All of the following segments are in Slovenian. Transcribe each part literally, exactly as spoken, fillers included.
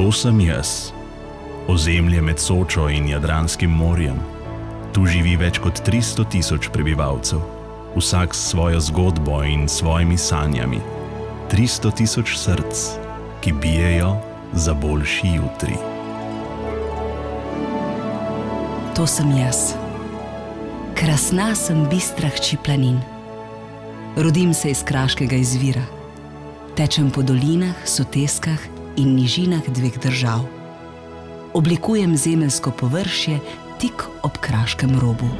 To sem jaz, ozemlje med Sočo in Jadranskim morjem. Tu živi več kot tristo tisoč prebivalcev, vsak s svojo zgodbo in svojimi sanjami. tristo tisoč src, ki bijejo za boljši jutri. To sem jaz. Krasna sem bistra hči planin. Rodim se iz kraškega izvira. Tečem po dolinah, soteskah in nižinah dveh držav. Oblikujem zemeljsko površje tik ob kraškem robu.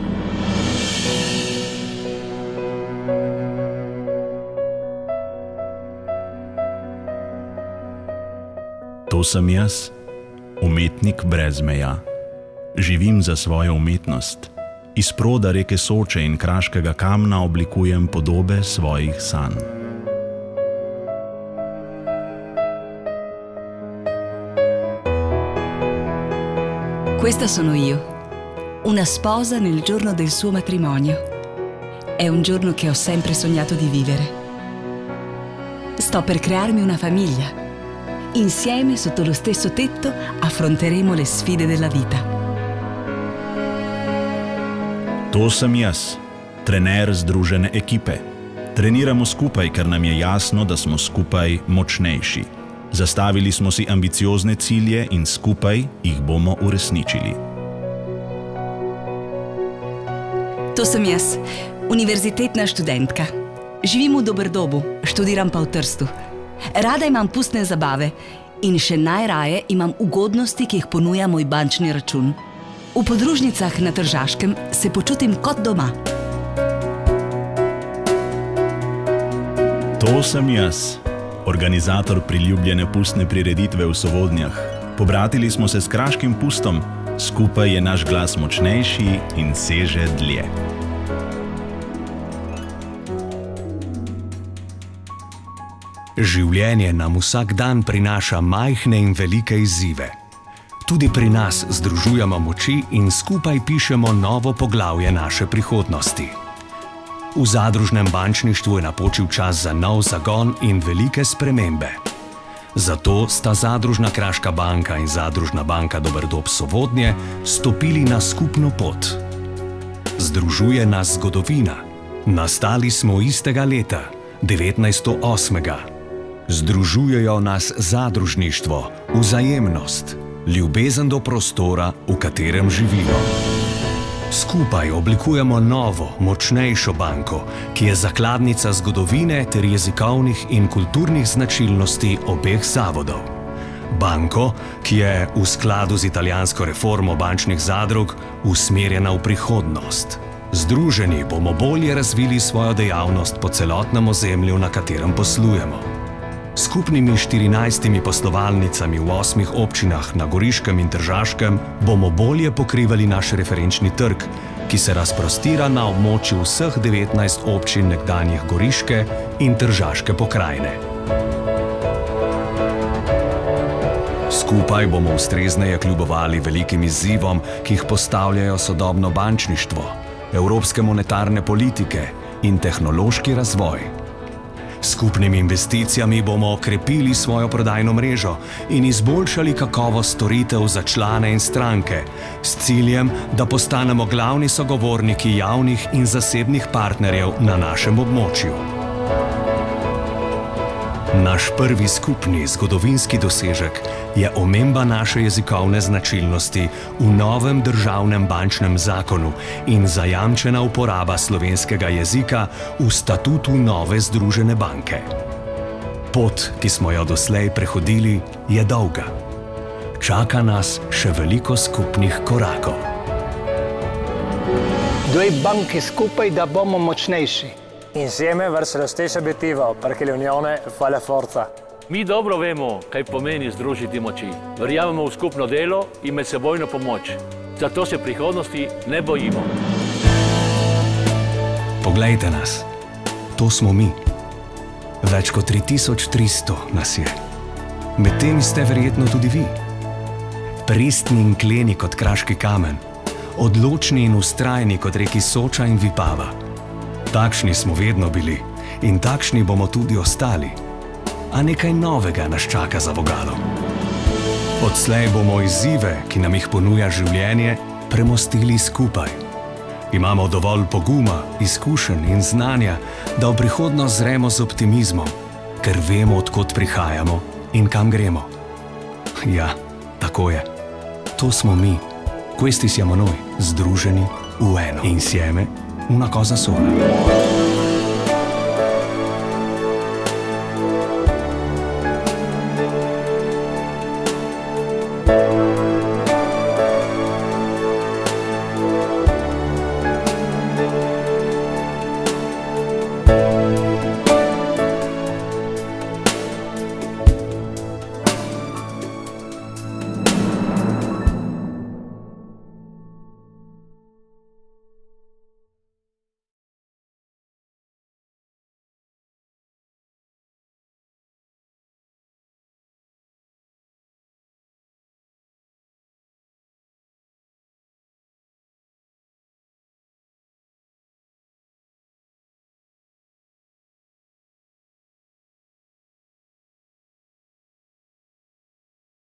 To sem jaz, umetnik brez meja. Živim za svojo umetnost. Iz proda reke Soče in kraškega kamna oblikujem podobe svojih sanj. Questa sono io, una sposa nel giorno del suo matrimonio. È un giorno che ho sempre sognato di vivere. Sto per crearmi una famiglia. Insieme, sotto lo stesso tetto, affronteremo le sfide della vita. To sem jaz, trener združene ekipe. Treniramo skupaj, ker nam je jasno, da smo skupaj močnejši. Zastavili smo si ambiciozne cilje in skupaj jih bomo uresničili. To sem jaz, univerzitetna študentka. Živim v Doberdobu, študiram pa v Trstu. Rada imam pustne zabave in še najraje imam ugodnosti, ki jih ponuja moj bančni račun. V podružnicah na Tržaškem se počutim kot doma. To sem jaz, organizator priljubljene pustne prireditve v Sovodnjah. Pobratili smo se s kraškim pustom, skupaj je naš glas močnejši in seže dlje. Življenje nam vsak dan prinaša majhne in velike izzive. Tudi pri nas združujemo moči in skupaj pišemo novo poglavje naše prihodnosti. V zadružnem bančništvu je napočil čas za nov zagon in velike spremembe. Zato sta Zadružna Kraška banka in Zadružna banka Doberdob Sovodnje stopili na skupno pot. Združuje nas zgodovina. Nastali smo istega leta, devetnajststo osmega. Združujejo nas zadružništvo, vzajemnost, ljubezen do prostora, v katerem živimo. Skupaj oblikujemo novo, močnejšo banko, ki je zakladnica zgodovine ter jezikovnih in kulturnih značilnosti obeh zavodov. Banko, ki je v skladu z italijansko reformo bančnih zadrug usmerjena v prihodnost. Združeni bomo bolje razvili svojo dejavnost po celotnem ozemlju, na katerem poslujemo. Skupnimi štirinajstimi poslovalnicami v osmih občinah na Goriškem in Tržaškem bomo bolje pokrivali naš referenčni trg, ki se razprostira na območju vseh devetnajst občin nekdanjih Goriške in Tržaške pokrajine. Skupaj bomo ustrezneje kljubovali velikim izzivom, ki jih postavljajo sodobno bančništvo, evropske monetarne politike in tehnološki razvoj. S skupnimi investicijami bomo okrepili svojo prodajno mrežo in izboljšali kakovost storitev za člane in stranke, s ciljem, da postanemo glavni sogovorniki javnih in zasebnih partnerjev na našem območju. Naš prvi skupni zgodovinski dosežek je omemba naše jezikovne značilnosti v novem državnem bančnem zakonu in zajamčena uporaba slovenskega jezika v statutu nove združene banke. Pot, ki smo jo doslej prehodili, je dolga. Čaka nas še veliko skupnih korakov. Due banche skupaj, da bomo močnejši. Insieme verso lo stesso obiettivo, perché l'unione fa la forza. Mi dobro vemo, kaj pomeni združiti moči. Verjamemo v skupno delo in medsebojno pomoč. Zato se prihodnosti ne bojimo. Poglejte nas. To smo mi. Več kot tri tisoč tristo nas je. Med temi ste verjetno tudi vi. Pristni in kleni kot kraški kamen. Odločni in vztrajni kot reki Soča in Vipava. Takšni smo vedno bili in takšni bomo tudi ostali. A nekaj novega nas čaka za vogalom. Odslej bomo izzive, ki nam jih ponuja življenje, premostili skupaj. Imamo dovolj poguma, izkušenj in znanja, da v prihodnost zremo z optimizmom, ker vemo, od kod prihajamo in kam gremo. Ja, tako je. To smo mi. Questi siamo noi, združeni v eno. Insieme una cosa sola.